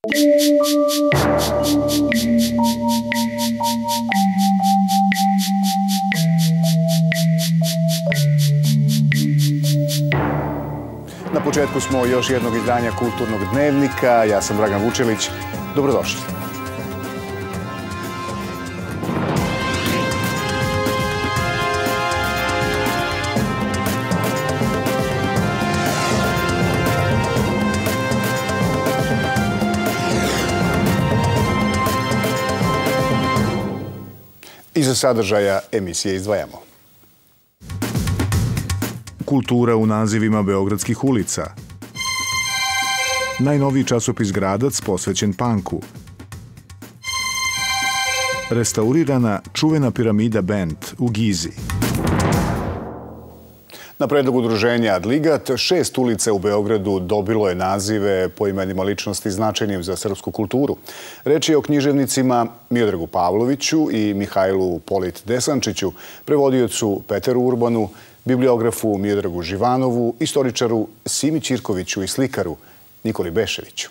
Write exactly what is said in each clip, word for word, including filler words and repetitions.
Na početku smo još jednog izdanja Kulturnog dnevnika. Ja sam Dragan Vučelić. Dobrodošli. Iza sadržaja emisije izdvajamo. Kultura u nazivima beogradskih ulica. Najnoviji časopis Gradac posvećen panku. Restaurirana čuvena piramida Bend u Gizi. Na predlog udruženja Adligat, šest ulica u Beogradu dobilo je nazive po imenima ličnosti značajnim za srpsku kulturu. Reč je o književnicima Miodragu Pavloviću i Mihajlu Polit-Desančiću, prevodiocu Peteru Urbanu, bibliografu Miodragu Živanovu, istoričaru Simi Ćirkoviću i slikaru Nikoli Beševiću.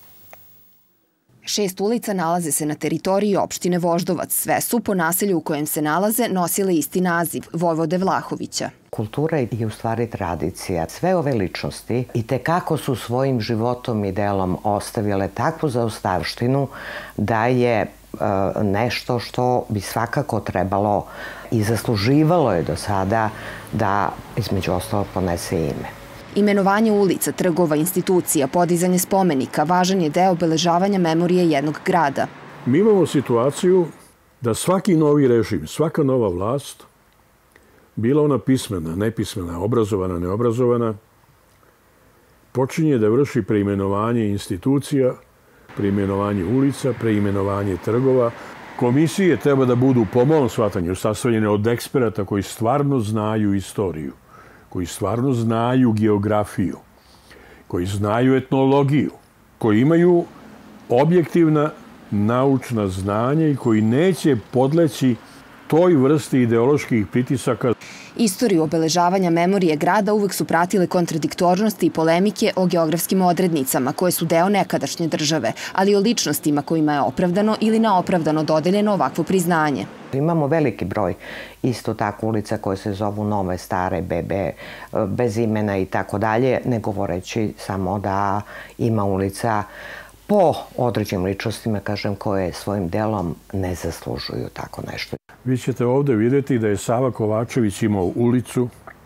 Šest ulica nalaze se na teritoriji opštine Voždovac. Sve su po naselju u kojem se nalaze nosile isti naziv, Vojvode Vlahovića. Kultura je u stvari tradicija. Sve ove ličnosti i tekako su svojim životom i delom ostavile takvu zaostavštinu da je nešto što bi svakako trebalo i zasluživalo je do sada da između ostalog ponese ime. Imenovanje ulica, trgova, institucija, podizanje spomenika važan je deo obeležavanja memorije jednog grada. Mi imamo situaciju da svaki novi režim, svaka nova vlast, bila ona pismena, nepismena, obrazovana, neobrazovana, počinje da vrši preimenovanje institucija, preimenovanje ulica, preimenovanje trgova. Komisije treba da budu po mom shvatanju sastavljene od eksperata koji stvarno znaju istoriju, koji stvarno znaju geografiju, koji znaju etnologiju, koji imaju objektivna naučna znanja i koji neće podleći toj vrsti ideoloških pritisaka. Istoriju obeležavanja memorije grada uvek su pratile kontradiktornosti i polemike o geografskim odrednicama koje su deo nekadašnje države, ali i o ličnostima kojima je opravdano ili neopravdano dodeljeno ovakvo priznanje. Imamo veliki broj isto tako ulica koje se zovu nove, stare, bebe, bez imena i tako dalje, ne govoreći samo da ima ulica po određenim ličnostima, kažem, koje svojim delom ne zaslužuju tako nešto. Vi ćete ovdje vidjeti da je Sava Kovačević imao ulicu,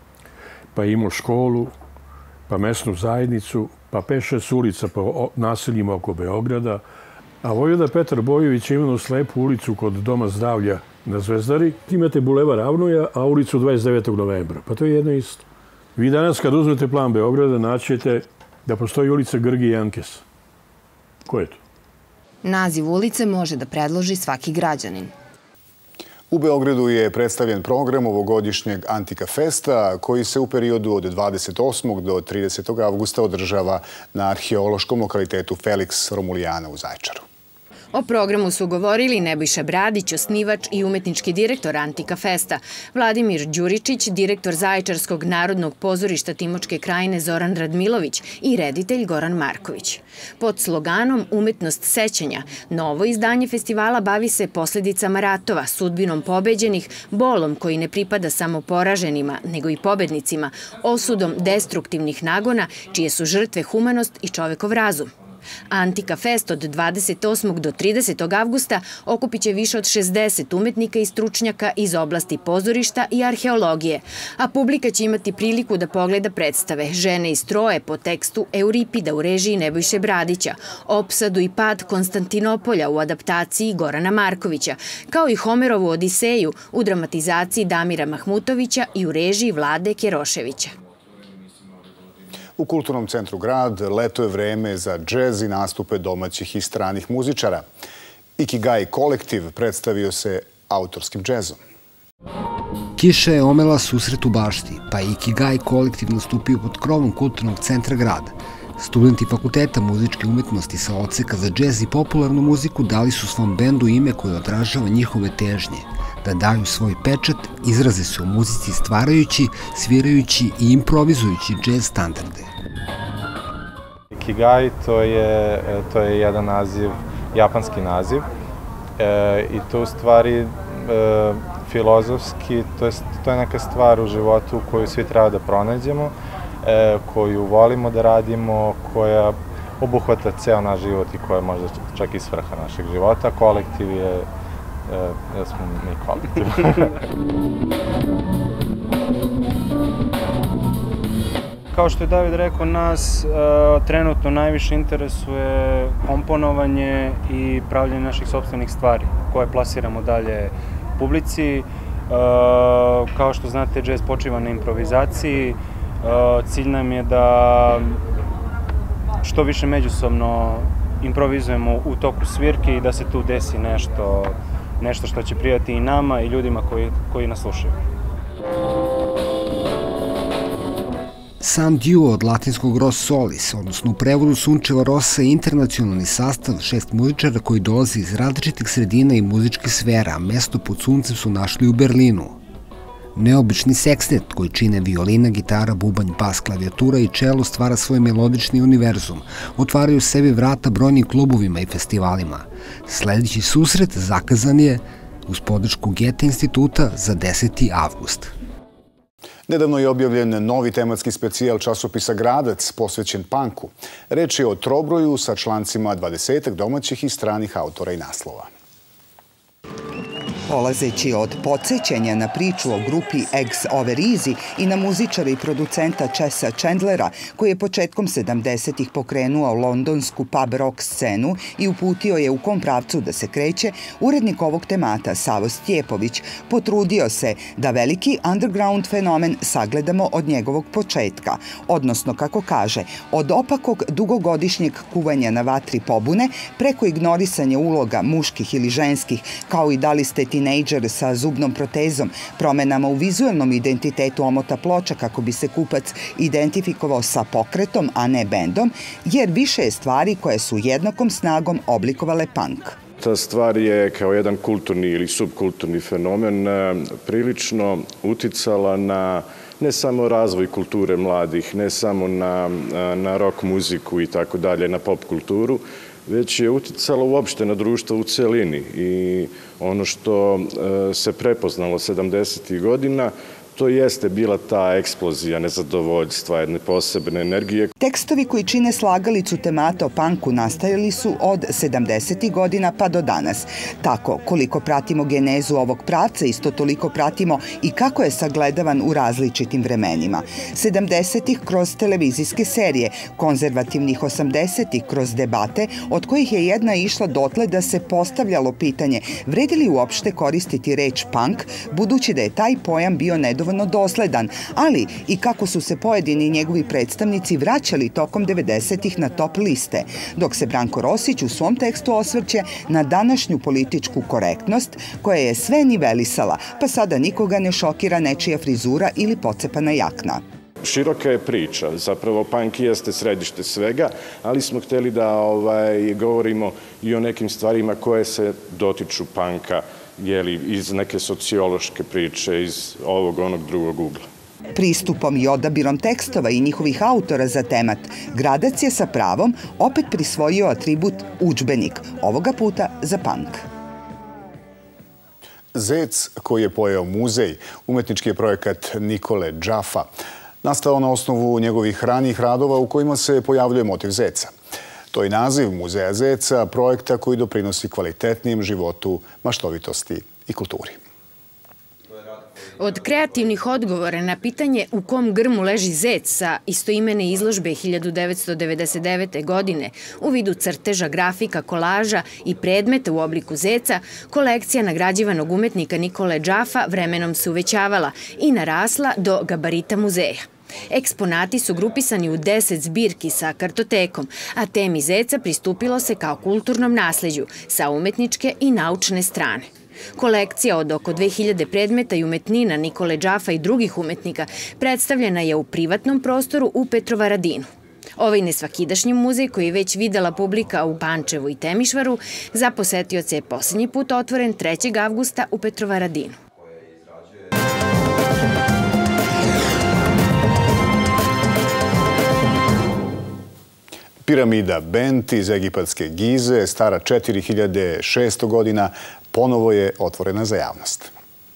pa je imao školu, pa mesnu zajednicu, pa pet šest ulica po naseljima oko Beograda, a Vojvoda Petar Bojović je imao slepu ulicu kod Doma zdravlja na Zvezdari. Imate Bulevar Avnoja, a ulicu dvadeset devetog novembra. Pa to je jedno isto. Vi danas kad uzmete plan Beograda naćete da postoji ulica Grgi Jankes. Ko je to? Naziv ulice može da predloži svaki građanin. U Beogradu je predstavljen program ovogodišnjeg Antika Festa koji se u periodu od dvadeset osmog do tridesetog avgusta održava na arheološkom lokalitetu Felix Romulijana u Zaječaru. O programu su govorili Nebojša Bradić, osnivač i umetnički direktor Antika Festa, Vladimir Đuričić, direktor Zaječarskog narodnog pozorišta Timočke krajine Zoran Radmilović i reditelj Goran Marković. Pod sloganom Umetnost sećanja, novo izdanje festivala bavi se posljedicama ratova, sudbinom pobeđenih, bolom koji ne pripada samo poraženima, nego i pobednicima, osudom destruktivnih nagona, čije su žrtve humanost i čovekov razum. Antika Fest od dvadeset osmog do tridesetog avgusta okupit će više od šezdeset umetnika i stručnjaka iz oblasti pozorišta i arheologije, a publika će imati priliku da pogleda predstave Žene iz Troje po tekstu Euripida u režiji Nebojše Bradića, Opsadu i pad Konstantinopolja u adaptaciji Gorana Markovića, kao i Homerovu Odiseju u dramatizaciji Damira Mahmutovića i u režiji Vlade Keroševića. U Kulturnom centru Grad leto je vreme za džez i nastupe domaćih i stranih muzičara. Ikigai kolektiv predstavio se autorskim džezom. Kiša je omela susret u bašti, pa je Ikigai kolektiv nastupio pod krovom Kulturnog centra Grada. Studenti Fakulteta muzičke umetnosti sa odseka za džez i popularnu muziku dali su svom bendu ime koje odražava njihove težnje, da daju svoj pečat, izraze se u muzici stvarajući, svirajući i improvizujući džez standarde. Ikigai to je, to je jedan naziv, japanski naziv. I to u stvari filozofski, to je, to je neka stvar u životu koju svi treba da pronađemo, koju volimo da radimo, koja obuhvata ceo naš život i koja je možda čak i svrha našeg života. Kolektiv je, da smo mi kolektiv. Kao što je David rekao, nas trenutno najviše interesuje komponovanje i pravljanje naših sopstvenih stvari koje plasiramo dalje publici. Kao što znate, džez počiva na improvizaciji. Cilj nam je da što više međusobno improvizujemo u toku svirke i da se tu desi nešto, nešto što će prijati i nama i ljudima koji, koji nas slušaju. Sam duo od latinskog Ros Solis, odnosno u prevodu Sunčeva Rosa, je internacionalni sastav šest muzičara koji dolaze iz različitih sredina i muzičkih sfera, a mesto pod suncem su našli u Berlinu. Neobični sekstet koji čine violina, gitara, bubanj, bas, klavijatura i čelo stvara svoj melodični univerzum, otvaraju sebi vrata brojnim klubovima i festivalima. Sledeći susret zakazan je uz podršku Goethe instituta za deseti avgust. Nedavno je objavljen novi tematski specijal časopisa Gradac posvećen panku. Reč je o trobroju sa člancima dvadesetak domaćih i stranih autora i naslova. Polazeći od podsjećanja na priču o grupi Eggs Over Easy i na muzičara i producenta Chessa Chandlera, koji je početkom sedamdesetih pokrenuo londonsku pub rock scenu i uputio je u kom pravcu da se kreće, urednik ovog temata, Savo Stjepović, potrudio se da veliki underground fenomen sagledamo od njegovog početka, odnosno, kako kaže, od opakog dugogodišnjeg kuvanja na vatri pobune, preko ignorisanja uloga muških ili ženskih, kao i da li ste tinejdžer sa zubnom protezom, promenama u vizualnom identitetu omota ploča kako bi se kupac identifikovao sa pokretom, a ne bendom, jer više je stvari koje su jednakom snagom oblikovale punk. Ta stvar je kao jedan kulturni ili subkulturni fenomen prilično uticala na ne samo razvoj kulture mladih, ne samo na, na rock muziku i tako dalje, na pop kulturu, već je uticalo uopšte na društvo u celini i ono što se prepoznalo sedamdesetih godina, to jeste bila ta eksplozija nezadovoljstva, jedne posebne energije. Tekstovi koji čine slagalicu temata o panku nastajali su od sedamdesetih godina pa do danas. Tako, koliko pratimo genezu ovog pravca, isto toliko pratimo i kako je sagledavan u različitim vremenima. sedamdesetih kroz televizijske serije, konzervativnih osamdesetih kroz debate, od kojih je jedna išla dotle da se postavljalo pitanje vredi li uopšte koristiti reč punk, budući da je taj pojam bio nedovoljno dosledan, ali i kako su se pojedini njegovi predstavnici vraćali tokom devedesetih na top liste, dok se Branko Rosić u svom tekstu osvrće na današnju političku korektnost koja je sve nivelisala, pa sada nikoga ne šokira nečija frizura ili pocepana jakna. Široka je priča, zapravo punk jeste središte svega, ali smo hteli da ovaj, govorimo i o nekim stvarima koje se dotiču panka, jeli, iz neke sociološke priče, iz ovog onog drugog ugla. Pristupom i odabirom tekstova i njihovih autora za temat, Gradac je sa pravom opet prisvojio atribut udžbenik, ovoga puta za punk. Zec koji je pojeo muzej, umetnički je projekat Nikole Džafa, nastao na osnovu njegovih ranijih radova u kojima se pojavljuje motiv zeca. To je naziv Muzeja zeca, projekta koji doprinosi kvalitetnijem životu, maštovitosti i kulturi. Od kreativnih odgovora na pitanje u kom grmu leži zec sa istoimene izložbe hiljadu devetsto devedeset devete. godine u vidu crteža, grafika, kolaža i predmeta u obliku zeca, kolekcija nagrađivanog umetnika Nikole Džafa vremenom se uvećavala i narasla do gabarita muzeja. Eksponati su grupisani u deset zbirki sa kartotekom, a temi zeca pristupilo se kao kulturnom nasleđu sa umetničke i naučne strane. Kolekcija od oko dve hiljade predmeta i umetnina Nikole Džafa i drugih umetnika predstavljena je u privatnom prostoru u Petrovaradinu. Ovaj nesvakidašnji muzej, koji je već videla publika u Pančevu i Temišvaru, za posetioce je poslednji put otvoren trećeg avgusta u Petrovaradinu. Piramida Bent iz egipatske Gize, stara četiri hiljade šesto godina, ponovo je otvorena za javnost.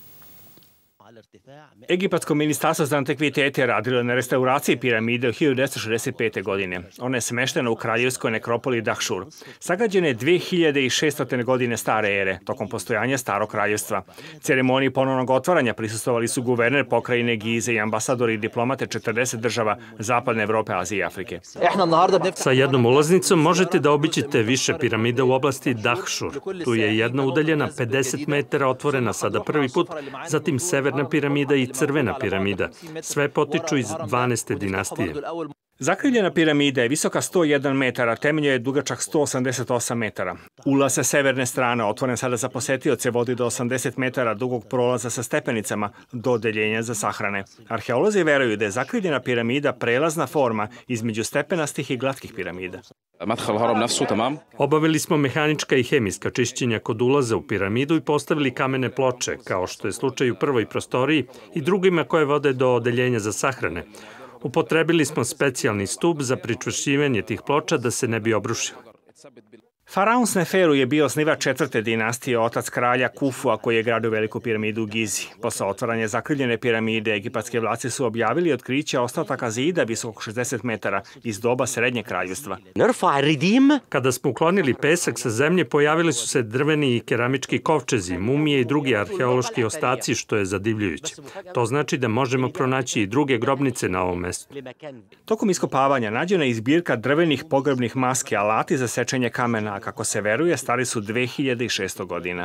Egipatsko ministarstvo za antikvitete je radilo na restauraciji piramide u hiljadu devetsto šezdeset pete. godine. Ona je smeštena u kraljevskoj nekropoli Dahšur. Sagrađena je dve hiljade šeststote. godine stare ere, tokom postojanja starog kraljevstva. Ceremoniji ponovnog otvaranja prisustvovali su guverner pokrajine Gize i ambasadori i diplomate četrdeset država Zapadne Evrope, Azije i Afrike. Sa jednom ulaznicom možete da obiđete više piramida u oblasti Dahšur. Tu je jedna udaljena pedeset metara otvorena sada prvi put, zatim severna piramida i crvena piramida. Sve potiču iz dvanaeste dinastije. Zakrivljena piramida je visoka sto jedan metara, temelj je dugačak sto osamdeset osam metara. Ulaz sa severne strane, otvoren sada za posetioce, vodi do osamdeset metara dugog prolaza sa stepenicama do odeljenja za sahrane. Arheolozi veruju da je zakrivljena piramida prelazna forma između stepenastih i glatkih piramida. Obavili smo mehanička i hemijska čišćenja kod ulaza u piramidu i postavili kamene ploče, kao što je slučaj u prvoj prostoriji i drugima koje vode do odeljenja za sahrane. Upotrebili smo specijalni stup za pričvršćivanje tih ploča da se ne bi obrušile. Faraon Sneferu je bio osnivač četvrte dinastije, otac kralja Kufua koji je gradio veliku piramidu u Gizi. Posle otvaranja zakrivljene piramide, egipatske vlasti su objavili otkriće ostataka zida visokog šezdeset metara iz doba Srednjeg kraljevstva. Kada smo uklonili pesak sa zemlje, pojavili su se drveni i keramički kovčezi, mumije i drugi arheološki ostaci, što je zadivljujuće. To znači da možemo pronaći i druge grobnice na ovom mestu. Tokom iskopavanja nađena je zbirka drvenih pogrebnih maski, alati za sečenje kamena, kako se veruje, stari su dve hiljade šesto. godina.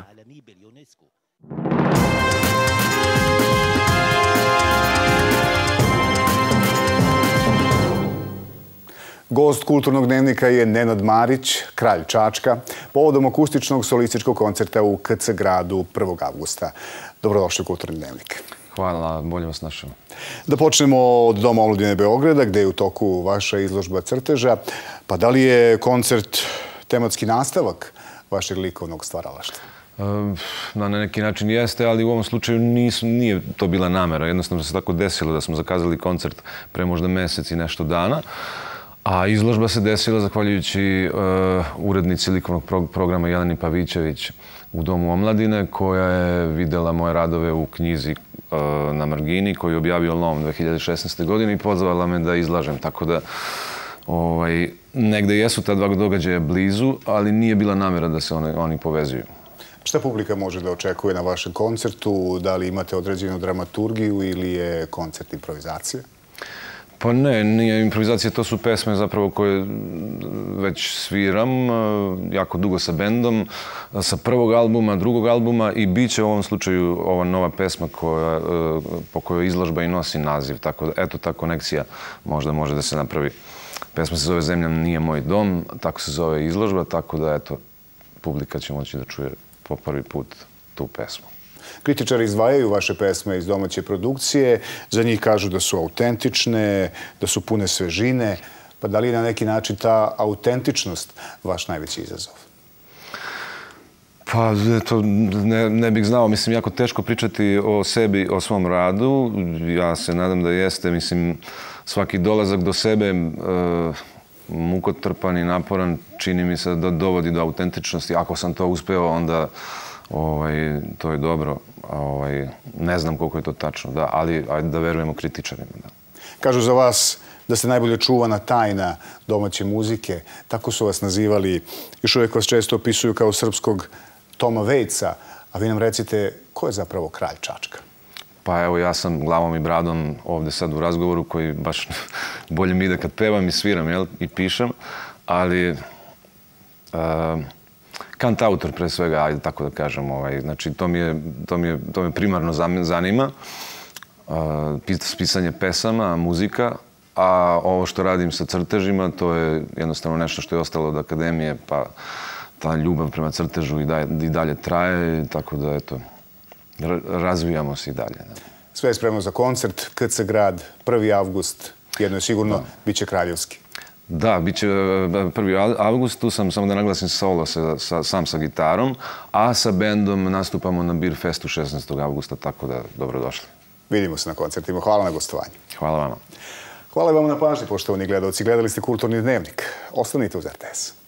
Gost kulturnog dnevnika je Nenad Marić, kralj Čačka, povodom akustičnog solističkog koncerta u K C gradu prvog avgusta. Dobrodošli u Kulturni dnevnik. Hvala, bolje vas našao. Da počnemo od Doma omladine Beograda, gde je u toku vaša izložba crteža. Pa da li je koncert tematski nastavak vašeg likovnog stvaralaštva? Na neki način jeste, ali u ovom slučaju nije to bila namera. Jednostavno se tako desilo da smo zakazali koncert pre možda mesec i nešto dana, a izložba se desila zahvaljujući urednici likovnog programa Jeleni Pavićević u Domu omladine, koja je videla moje radove u knjizi Na margini, koju je objavio Lom dve hiljade šesnaeste. godine i pozvala me da izlažem. Tako da negde jesu ta dva događaja blizu, ali nije bila namera da se oni povezuju. Šta publika može da očekuje na vašem koncertu? Da li imate određenu dramaturgiju ili je koncert improvizacija? Pa ne, nije improvizacija, to su pesme zapravo koje već sviram jako dugo sa bendom, sa prvog albuma, drugog albuma i bit će u ovom slučaju ova nova pesma po kojoj izložba i nosi naziv. Tako da, eto, ta konekcija možda može da se napravi. Pesma se zove Zemlja nije moj dom, tako se zove izložba, tako da, eto, publika će moći da čuje po prvi put tu pesmu. Kritičari izdvajaju vaše pesme iz domaće produkcije, za njih kažu da su autentične, da su pune svežine. Pa da li je na neki način ta autentičnost vaš najveći izazov? Pa, to ne bih znao. Mislim, jako teško pričati o sebi, o svom radu. Ja se nadam da jeste. Mislim, svaki dolazak do sebe mukotrpan i naporan čini mi se da dovodi do autentičnosti. Ako sam to uspeo, onda to je dobro. Ne znam koliko je to tačno, ali da verujemo kritičarima. Kažu za vas da ste najbolje čuvana tajna domaće muzike. Tako su vas nazivali. Još uvijek vas često opisuju kao srpskog Toma Vejca. A vi nam recite, ko je zapravo kralj Čačka? Pa evo, ja sam glavom i bradom ovde sad u razgovoru koji baš bolje mi ide kad pevam i sviram i pišem, ali kantautor pre svega, ajde tako da kažem. Znači, to me primarno zanima, pisanje pesama, muzika, a ovo što radim sa crtežima, to je jednostavno nešto što je ostalo od akademije, pa ta ljubav prema crtežu i dalje traje, tako da, eto, razvijamo se i dalje. Sve je spremno za koncert, K C grad, prvi avgust, jedno je sigurno, bit će kraljevski. Da, bit će prvi avgust, tu sam, samo da naglasim, solo sam sa gitarom, a sa bendom nastupamo na Beer Festu šesnaestog avgusta, tako da dobrodošli. Vidimo se na koncertima. Hvala na gostovanju. Hvala vama. Hvala vam na pažnji, poštovani gledalci. Gledali ste Kulturni dnevnik. Ostanite uz R T S.